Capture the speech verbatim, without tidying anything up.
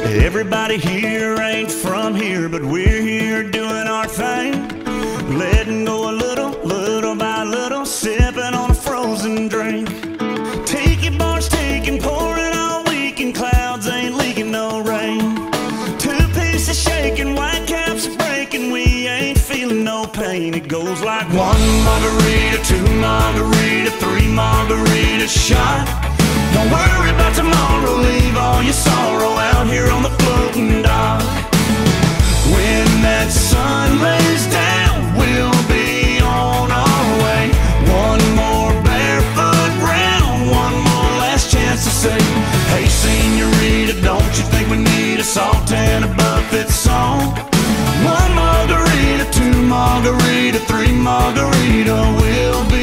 Everybody here ain't from here, but we're here doing our thing. Letting go a little, little by little, sipping on a frozen drink. Tiki bars taking, pouring all weekend, clouds ain't leaking no rain. Two pieces shaking, white caps are breaking, we ain't feeling no pain. It goes like one margarita, two margarita, three margarita shot. Don't worry about tomorrow, leave all your sorrow out here on the floating dock. When that sun lays down, we'll be on our way. One more barefoot round, one more last chance to say, hey senorita, don't you think we need a salt and a buffet song? One margarita, two margarita, three margarita, we'll be